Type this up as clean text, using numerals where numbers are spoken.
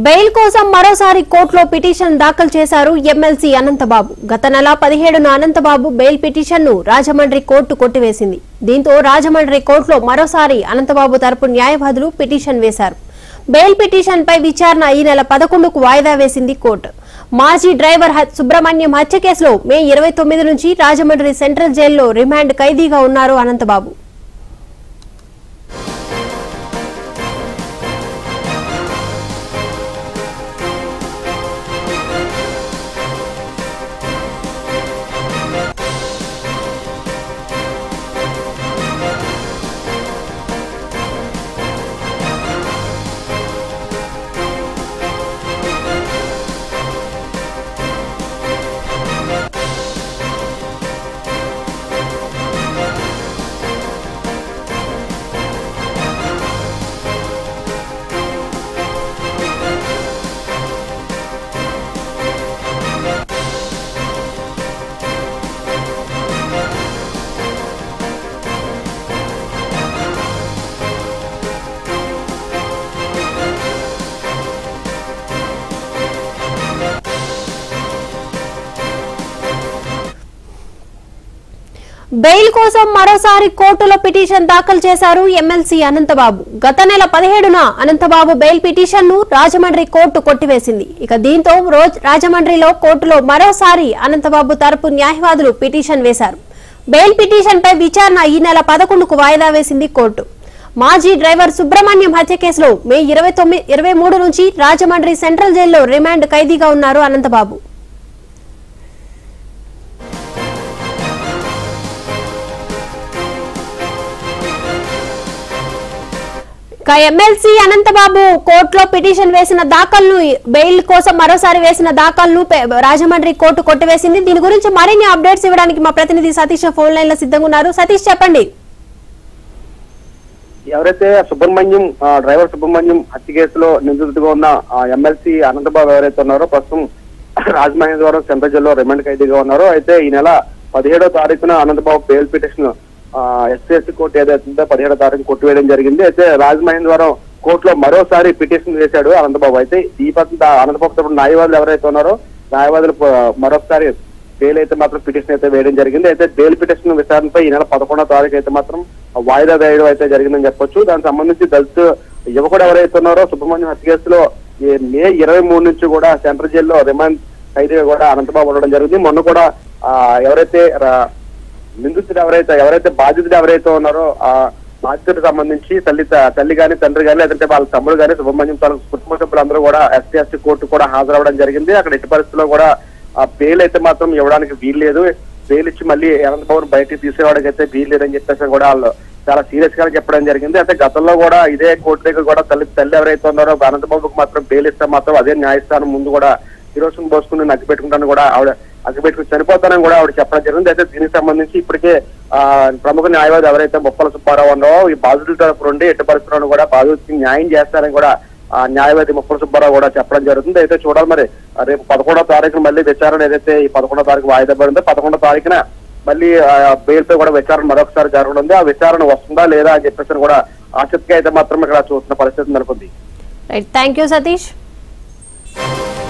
Bail కోసం మరోసారి కోర్టులో పిటిషన్ దాఖలు చేశారు ఎమ్మెల్సీ అనంతబాబు. గత నెల 17న అనంతబాబు బెయిల్ పిటిషన్ ను రాజమండ్రి కోర్టు కొట్టివేసింది. దీంతో రాజమండ్రి కోర్టులో మరోసారి అనంతబాబు తరపు న్యాయవాదులు పిటిషన్ వేశారు. బెయిల్ పిటిషన్ పై విచారణ ఈ నెల 11కు వాయిదా వేసింది కోర్టు. మాజీ డ్రైవర్ సుబ్రహ్మణ్యం హత్య కేసులో మే 29 నుంచి రాజమండ్రి సెంట్రల్ జైల్లో రిమాండ్ ఖైదీగా ఉన్నారు అనంతబాబు. బెయిల్ కోసం మరోసారి కోర్టులో పిటిషన్ దాఖలు చేశారు ఎమ్మెల్సీ అనంతబాబు. గత నెల 17న అనంతబాబు బెయిల్ పిటిషన్ ను రాజమండ్రి కోర్టు కొట్టివేసింది. దీంతో రాజమండ్రిలో కోర్టులో మరోసారి అనంతబాబు తరపు న్యాయవాదులు పిటిషన్ వేశారు. బెయిల్ పిటిషన్ పై విచారణ ఈ నెల 11కు వాయిదా వేసింది కోర్టు. మాజీ డ్రైవర్ సుబ్రహ్మణ్యం హత్య కేసులో మే 23 నుంచి రాజమండ్రి సెంట్రల్ జైల్లో రిమాండ్ ఖైదీగా ఉన్నారు అనంతబాబు. ఎమ్మెల్సీ అనంతబాబు కోర్టులో పిటిషన్ వేసిన దాఖలను బెయిల్ కోసం మరోసారి వేసిన దాఖలను రాజమండ్రి కోర్టు కొట్టివేసింది. దీని గురించి మరిన్ని అప్డేట్స్ ఇవ్వడానికి మా ప్రతినిధి సతీష్ ఫోన్ లైన్ లో సిద్ధంగా ఉన్నారు. సతీష్, చెప్పండి. ఎవరైతే డ్రైవర్ సుబ్రహ్మణ్యం హత్య కేసులో నిందితుడిగా ఉన్న ఎమ్మెల్సీ అనంతబాబు ఎవరైతే ఉన్నారో ప్రస్తుతం రాజమహేంద్రవరం సెంట్రల్ జైల్లో రిమాండ్ ఖైదీగా ఉన్నారో, అయితే ఈ నెల 17వ తారీఖున Ananthababu bail petition SC court ఏదైతుందో 17వ తారీఖు కొట్టివేయడం జరిగింది. అయితే రాజమహేంద్రవరం కోర్టులో మరోసారి పిటిషన్ వేశాడు అనంతబాబు. అయితే ఈ అనంతబాబు తరపున న్యాయవాదులు ఎవరైతే ఉన్నారో న్యాయవాదులు మరొకసారి బెయిల్ అయితే మాత్రం పిటిషన్ అయితే వేయడం జరిగింది. అయితే బెయిల్ పిటిషన్ విచారణపై ఈ నెల 11వ తారీఖు అయితే మాత్రం వాయిదా వేయడం అయితే జరిగిందని చెప్పొచ్చు. దానికి సంబంధించి దళిత యువకుడు ఎవరైతే ఉన్నారో సుబ్రహ్మణ్యం హత్య కేసులో మే 23 నుంచి కూడా సెంట్రల్ జైల్లో రిమాండ్ ఖైదీగా కూడా అనంతబాబు ఉండడం జరిగింది. మొన్న కూడా ఎవరైతే నిందితుడు ఎవరైతే బాధితుడు ఎవరైతే ఉన్నారో ఆ బాధితుడికి సంబంధించి తల్లి గాని తండ్రి గాని లేదంటే వాళ్ళ తమ్ముడు గాని సుబ్రహ్మణ్యం కుటుంబ సభ్యులందరూ కూడా ఎస్సీ కోర్టు కూడా హాజరవడం జరిగింది. అక్కడ ఎట్టి పరిస్థితుల్లో కూడా ఆ బెయిల్ అయితే మాత్రం ఇవ్వడానికి వీలు లేదు. బెయిల్ ఇచ్చి మళ్ళీ అనంతబాబును బయటికి తీసేవాడికి అయితే వీలు లేదని చెప్పేసి కూడా వాళ్ళు చాలా సీరియస్ గా చెప్పడం జరిగింది. అయితే గతంలో కూడా ఇదే కోర్టు దగ్గర కూడా తల్లి ఎవరైతే ఉన్నారో అనంతబాబుకు మాత్రం బెయిల్ ఇస్తే మాత్రం అదే న్యాయస్థానం ముందు కూడా కిరోసిన్ పోసుకుని నగ్గి పెట్టుకుంటాను కూడా ఆవిడ అగ్గిపెట్టుకుని చనిపోతానని కూడా ఆవిడ చెప్పడం జరిగింది. అయితే దీనికి సంబంధించి ఇప్పటికే ప్రముఖ న్యాయవాది ఎవరైతే ముప్పల సుబ్బారావు ఉన్నారో ఈ బాధితుల తరపు నుండి ఎట్టి పరిస్థితులను కూడా బాధితుడికి న్యాయం చేస్తారని కూడా న్యాయవాది ముప్పల సుబ్బారావు కూడా చెప్పడం జరుగుతుంది. అయితే చూడాలి మరి రేపు 11వ తారీఖున మళ్ళీ విచారణ ఏదైతే ఈ 11వ తారీఖు వాయిదా పడిందో 11వ తారీఖున మళ్ళీ బెయిల్ పై కూడా విచారణ మరొకసారి జరగనుంది. ఆ విచారణ వస్తుందా లేదా అని చెప్పేసి కూడా ఆసక్తిగా అయితే మాత్రం ఇక్కడ చూస్తున్న పరిస్థితి నెలకొంది. Thank you Satish.